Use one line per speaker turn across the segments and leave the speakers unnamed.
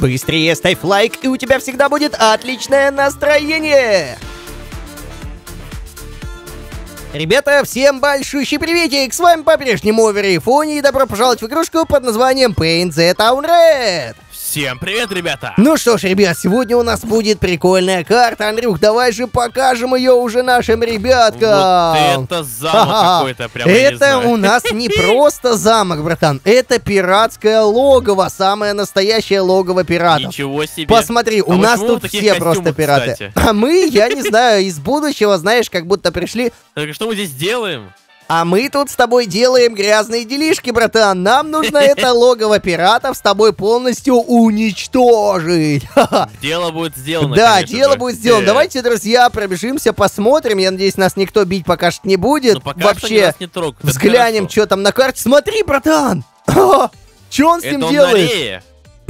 Быстрее ставь лайк, и у тебя всегда будет отличное настроение! Ребята, всем большущий приветик! С вами по-прежнему Овер и Фони, и добро пожаловать в игрушку под названием Paint the Town Red!
Всем привет, ребята!
Ну что ж, ребят, сегодня у нас будет прикольная карта. Андрюх, давай же покажем ее уже нашим ребяткам.
Вот это замок какой-то, прям
это у нас не просто замок, братан. Это пиратское логово, самое настоящее логово пиратов.
Ничего себе.
Посмотри, у нас тут все просто пираты.
Кстати?
А мы, я не знаю, из будущего, знаешь, как будто пришли.
Так что мы здесь делаем?
А мы тут с тобой делаем грязные делишки, братан. Нам нужно это логово пиратов с тобой полностью уничтожить.
Дело будет сделано.
Да, дело будет сделано. Давайте, друзья, пробежимся, посмотрим. Я надеюсь, нас никто бить пока что не будет. Вообще, взглянем, что там на карте. Смотри, братан! Что он с ним делает?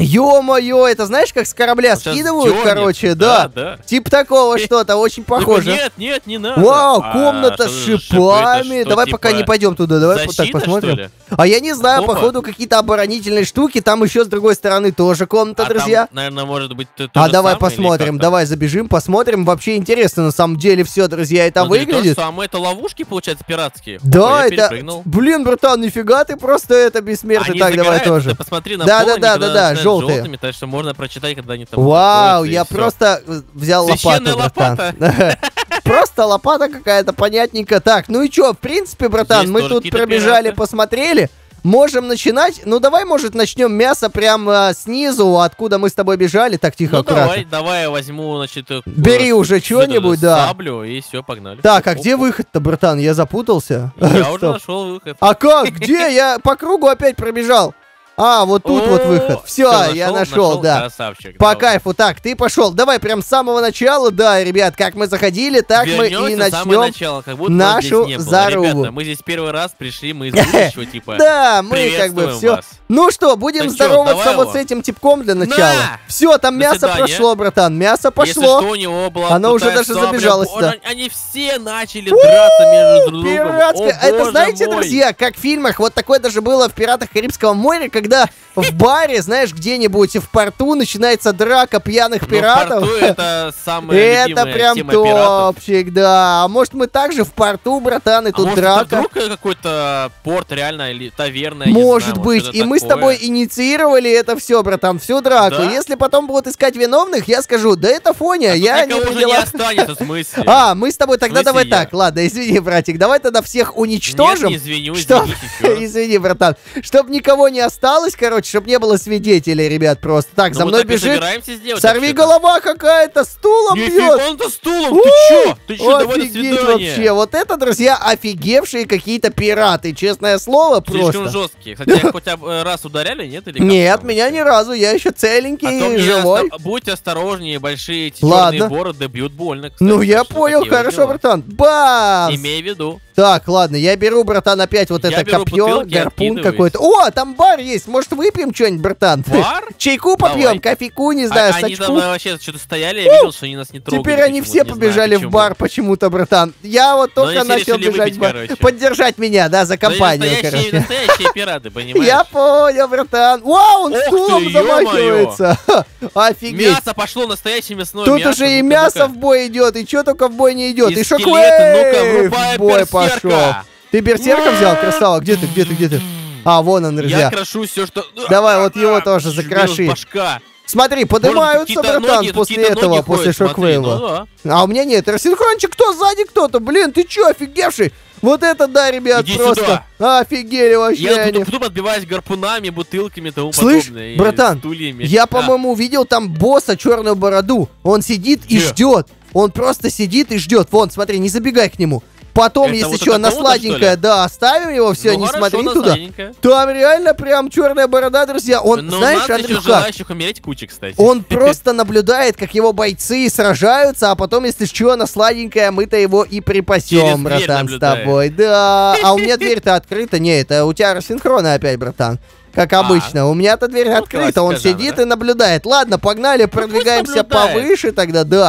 Ё-моё, это знаешь, как с корабля скидывают,
дёрнет.
короче, да. Типа такого что-то, очень похоже.
Нет, не надо.
Вау, комната с шипами. Давай пока не пойдем туда, давай вот так посмотрим. А я не знаю, походу какие-то оборонительные штуки. Там еще с другой стороны тоже комната, друзья.
Там, наверное, может быть то
А давай посмотрим, давай забежим, посмотрим. Вообще интересно, на самом деле, все, друзья, это выглядит.
Это ловушки, получается, пиратские.
Да, это... Блин, братан, нифига ты просто это бессмертный. Так, давай тоже.
Посмотри на пол,
да, желтые.
Так что можно прочитать, когда они там...
Вау, я просто взял лопату, братан.
Лопата.
Просто лопата какая-то понятненькая. Так, ну и чё, в принципе, братан, мы тут пробежали, посмотрели. Можем начинать. Ну, давай, может, начнем мясо прямо снизу, откуда мы с тобой бежали. Так, тихо, аккуратно.
Давай я возьму, значит...
Бери уже что-нибудь, да.
Саблю, и все, погнали.
Так, а где выход-то, братан? Я запутался.
Я уже нашел выход.
А как? Где? Я по кругу опять пробежал. А, вот тут вот выход. Все, я нашел, да.
Красавчик.
По кайфу. Так, ты пошел. Давай прям с самого начала, да, ребят, как мы заходили, так мы и начнем нашу зарубу.
Ребята, мы здесь первый раз пришли, мы из будущего, типа.
Да, мы как бы все. Ну что, будем здороваться вот с этим типком для начала. Все, там мясо прошло, братан, мясо пошло. Оно уже даже забежало сюда.
Они все начали драться между друг другом.
Пиратское. Это знаете, друзья, как в фильмах, вот такое даже было в «Пиратах Карибского моря», когда в баре, знаешь, где-нибудь в порту начинается драка пьяных пиратов.
В порту это самая любимая
прям
тема пиратов.
топчик, да. А может мы также в порту, братан, и тут
может,
драка?
Вдруг какой-то порт реально или таверна?
Может быть. И мы с тобой инициировали это все, братан, всю драку.
Да?
Если потом будут искать виновных, я скажу, да это Фоня, я не
уже не останется, в смысле?
А, мы с тобой тогда давай так, ладно, извини, братик, давай тогда всех уничтожим.
Нет, не извинюсь,
извини, братан. Чтоб никого не осталось, короче, чтобы не было свидетелей, ребят, просто. Так, за мной бежит. Сорви голова какая-то, стулом бьет.
Он-то стулом, ты чё? Ты чё, давай до свидания.
Вообще, вот это, друзья, офигевшие какие-то пираты, честное слово, просто.
Слишком жесткие. Кстати, тебя хотя бы раз ударяли, нет? Или
нет, меня ни разу, я еще целенький и живой.
Будь осторожнее, большие эти черные бороды бьют больно, кстати.
Ну, я понял, хорошо, братан. Бам!
Имей в виду.
Так, ладно, я беру, братан, опять вот это копье, гарпун какой-то. О, там бар есть, может выпьем что-нибудь, братан?
Бар?
Чайку попьем, кофейку, не знаю,
они
сачку.
там вообще что-то стояли, я видел, что они нас не трогали.
Теперь они все побежали в бар почему-то, братан. Я вот только начал бежать в бар. Поддержать меня, да, за компанию, короче.
Настоящие пираты, понимаешь?
Я понял, братан. Вау, он стулом замахивается. Офигеть.
Мясо пошло, настоящее мясное мясо.
Тут уже и мясо в бой идет, и что только в бой не идет. И
шоквейв
в бой пошел. Ты берсерка взял, красава? Где ты? А, вон он, друзья.
Я крашу все, что...
Давай, вот его тоже закроши. Смотри, поднимаются, братан, после этого, после шоквейва. А у меня нет. Рассинхрончик, кто сзади кто-то? Блин, ты чё, офигевший? Вот это да, ребят,
иди
просто
сюда.
Офигели вообще.
Я тут отбиваюсь гарпунами, бутылками и тому
слышь,
подобное.
братан,
стульями.
Я, по-моему, видел там босса черную бороду. Он сидит и ждет. Он просто сидит и ждет. Вон, смотри, не забегай к нему. Потом, это если вот что, на сладенькое, да, оставим его, все, не смотри туда. Там реально прям черная борода, друзья. Он, знаешь, Андрюха,
куча, кстати.
Он просто наблюдает, как его бойцы сражаются, а потом, если что, на сладенькое мы-то его и припасем, братан, с тобой. Да, а у меня дверь-то открыта. Не, это у тебя рассинхрона опять, братан. Как обычно. У меня-то дверь открыта, он сидит и наблюдает. Ладно, погнали, продвигаемся повыше тогда, да.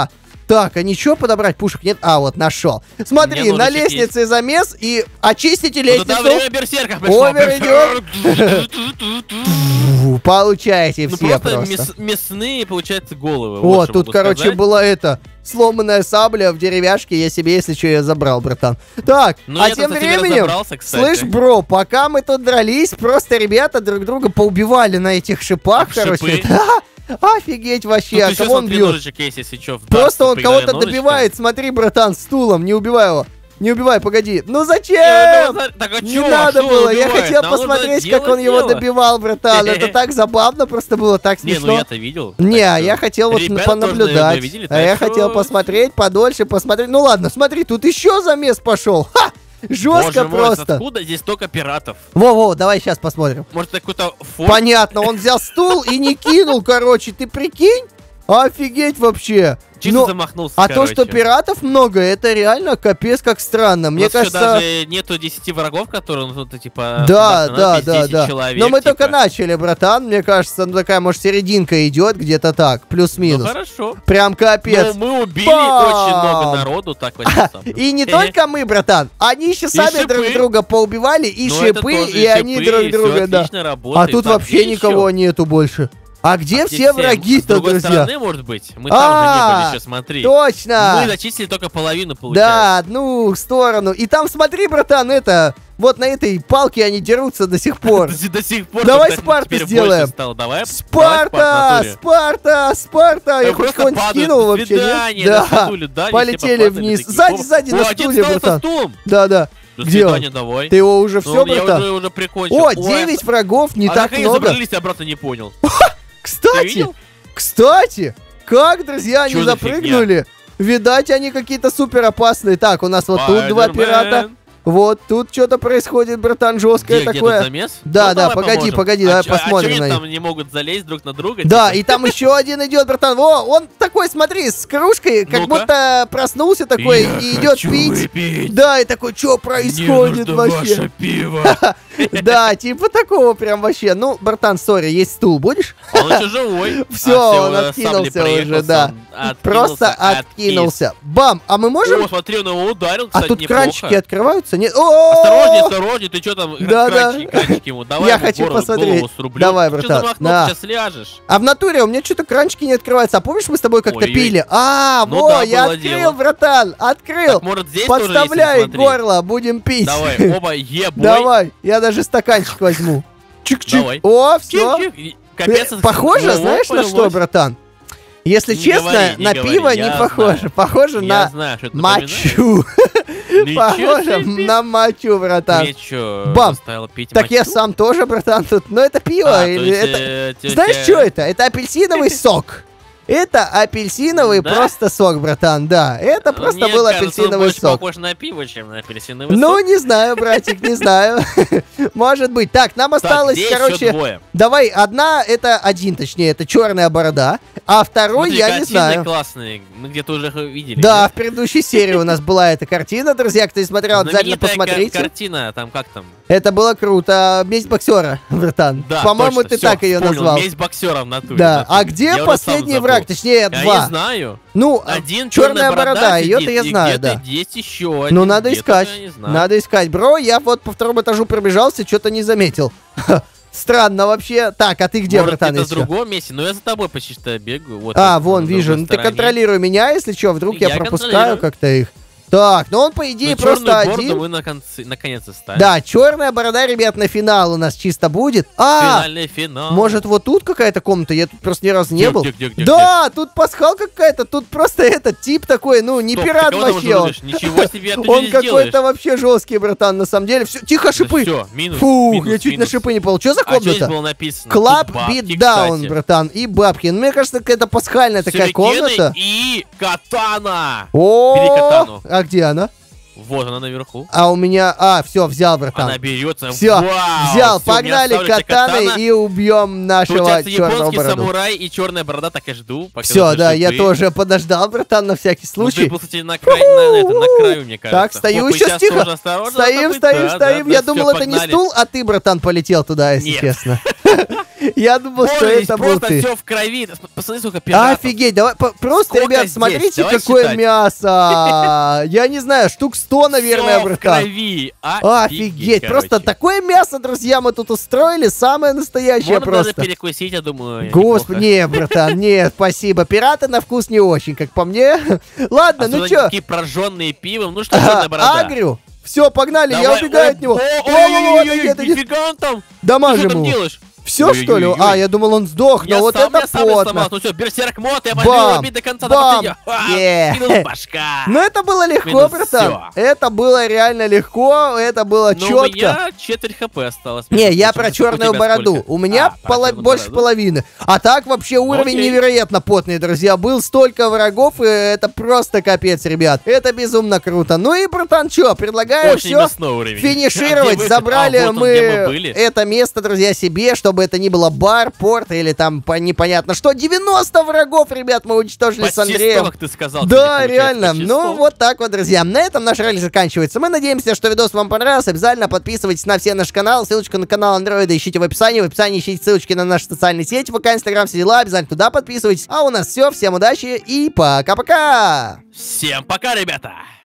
Так, а ничего подобрать? Пушек нет? А, вот, нашел. Смотри, на лестнице есть замес и очистите лестницу.
Время берсерка пришло.
Овер идет. Получаете все просто.
Мясные, получается, головы.
Вот, тут, короче, была сломанная сабля в деревяшке. Я себе, если что, я забрал, братан. Так, а тем временем, слышь, бро, пока мы тут дрались, просто ребята друг друга поубивали на этих шипах, короче. Офигеть вообще, а кого он бьет? Просто он кого-то добивает, смотри, братан, стулом, не убивай его. Не убивай, погоди. Ну зачем? Не надо было. Я хотел посмотреть, как он его добивал, братан. Это так забавно просто было, так смешно.
Не, ну я-то видел.
Не, я хотел вот понаблюдать. А я хотел посмотреть, подольше посмотреть. Ну ладно, смотри, тут еще замес пошел. Ха! Жестко просто.
Откуда здесь столько пиратов?
Во-во, давай сейчас посмотрим.
Может, какой-то форт?
Понятно, он взял стул и не кинул, короче, ты прикинь? Офигеть вообще.
Чисто замахнулся,
а то, что пиратов много, это реально капец как странно. Мне кажется...
даже нету 10 врагов, которые, ну, типа...
Да.
Человек,
но мы только начали, братан. Мне кажется, ну, такая, может, серединка идет где-то так, плюс-минус.
Ну, хорошо.
Прям капец.
Но мы убили очень много народу, так вот.
И не только мы, братан. Они еще сами друг друга поубивали, и шипы, и они друг друга, да. А тут вообще никого нету больше. А где все враги-то, друзья? С другой стороны,
может быть. Мы там уже не были еще, смотри.
Точно!
Мы зачистили только половину, получается.
Да, одну сторону. И там, смотри, братан, вот на этой палке они дерутся до сих пор.
До сих пор.
Давай Спарту сделаем. Спарта! Я хоть кого-нибудь скинул вообще, нет? Да, полетели вниз. Сзади на стуле, братан. Да. Где он?
Давай.
Ты его уже все, братан?
Я уже прикончил.
О, 9 врагов, не так много.
Забрались, обратно не понял.
Кстати, как, друзья, они запрыгнули? Видать, они какие-то супер опасные. Так, у нас вот тут 2 пирата. Вот тут что-то происходит, братан, жесткое такое.
Где замес?
Да, погоди, давай посмотрим на них.
Там не могут залезть друг на друга?
Да, и там еще один идет, братан. Во, он такой, смотри, с кружкой, как будто проснулся такой и идет пить. Да, и такой, что происходит вообще? Да, типа такого прям вообще. Ну, братан, сори, есть стул, будешь?
Он еще живой.
Все, он откинулся уже, да. Просто откинулся. Бам, а мы можем...
О, смотри, он его ударил, кстати,
неплохо. А тут кранчики открываются? Нет.
Осторожнее, ты что там? Кранчики ему, давай.
Я хочу посмотреть. Давай, братан.
Сейчас ляжешь.
А в натуре у меня что-то кранчики не открываются. А помнишь, мы с тобой как-то пили? Я открыл, братан, открыл. Подставляй горло, будем пить.
Давай, оба, ебой.
Давай, я даже стаканчик возьму. Чик-чик. О, все. Похоже, знаешь, на что, братан? Если честно, на пиво не похоже. Похоже на мочу. Похоже на мочу, братан. Бам! Так я сам тоже, братан, тут. Но это пиво. Знаешь, что это? Это апельсиновый сок. Это апельсиновый просто сок, братан, да. Это просто был апельсиновый сок.
Похож на пиво, чем на апельсиновый сок.
Ну, не знаю, братик, не знаю. Может быть. Так, нам осталось, короче... Давай, точнее, это черная борода. А второй я не знаю.
Классные, мы где-то уже их видели.
Да, в предыдущей серии у нас была эта картина, друзья. Кто не смотрел, обязательно посмотрите.
Картина, там как там?
Это было круто. Месть боксера, братан.
Да,
по-моему, ты так ее назвал.
Месть боксера в натуре.
Да, а где последний враг? Точнее, 2.
Я не знаю.
Ну, один черная борода, ее-то я знаю, да.
Есть еще один.
Ну, надо искать. Надо искать. Бро, я вот по 2-му этажу пробежался, что-то не заметил. Странно вообще. Так, а ты где, братан?
Это в другом месте, но я за тобой почти что бегаю. Вот,
вон, вижу. Ну, ты контролируй меня, если что, вдруг я пропускаю как-то их. Так, ну он, по идее, просто один.
Вы наконец-то ставите.
Да, черная борода, ребят, на финал у нас чисто будет.
Финальный финал.
Может, вот тут какая-то комната? Я тут просто ни разу не был.
Где?
Да, тут пасхалка какая-то. Тут просто этот тип такой, ну, не пират вообще.
Ничего себе,
он какой-то вообще жесткий, братан, на самом деле. Все, тихо, шипы.
Все, минус.
Фух, я чуть на шипы не попал. Что за комната?
Здесь было написано.
Клаб Битдаун, братан, и бабки. Ну, мне кажется, какая-то пасхальная такая комната.
И катана.
Бери
катану.
А где она?
Вот она наверху.
А у меня... все, взял, братан.
Она берется.
Все, взял. Погнали катаной и убьем нашего черного бороду.
Японский самурай и черная борода, так и жду.
Все, да, я тоже подождал, братан, на всякий случай.
Ты был, кстати, на краю, мне кажется.
Так, стою, сейчас тихо. Стоим. Я думал, это не стул, а ты, братан, полетел туда, если честно. Я думал, что это был ты.
Все в крови. Посмотри, сколько пиратов.
Офигеть, давай, просто, ребят, смотрите, какое мясо. Я не знаю, штук 100, наверное, братан.
В крови.
Офигеть, просто такое мясо, друзья, мы тут устроили, самое настоящее просто.
Можно перекусить, я думаю.
Господи, не, братан, нет, спасибо. Пираты на вкус не очень, как по мне. Ладно, ну чё.
Такие прожженные пивом, ну что, черная борода.
Агрю. Все, погнали, я убегаю от него.
Нифига он там.
Дамажим
его. Что там делаешь?
Все, что ли? А, я думал, он сдох, но вот это потно.
Ну все, берсерк мод, я пойду убить до конца. Минус башка.
Ну это было легко, братан. Это было реально легко, это было четко.
У меня четверть хп осталось.
Не, я про черную бороду. У меня больше половины. А так вообще уровень невероятно потный, друзья. Был столько врагов, и это просто капец, ребят. Это безумно круто. Ну и, братан, что, предлагаю все финишировать. Забрали мы это место, друзья, себе, чтобы это не было бар, порт или там непонятно что. 90 врагов, ребят, мы уничтожили с Андреем.
Как ты сказал,
да, реально. Ну, вот так вот, друзья. На этом наш ролик заканчивается. Мы надеемся, что видос вам понравился. Обязательно подписывайтесь на все наши каналы. Ссылочку на канал Андроида ищите в описании. В описании ищите ссылочки на наши социальные сети. ВК, Инстаграм, все дела. Обязательно туда подписывайтесь. А у нас все. Всем удачи и пока-пока.
Всем пока, ребята.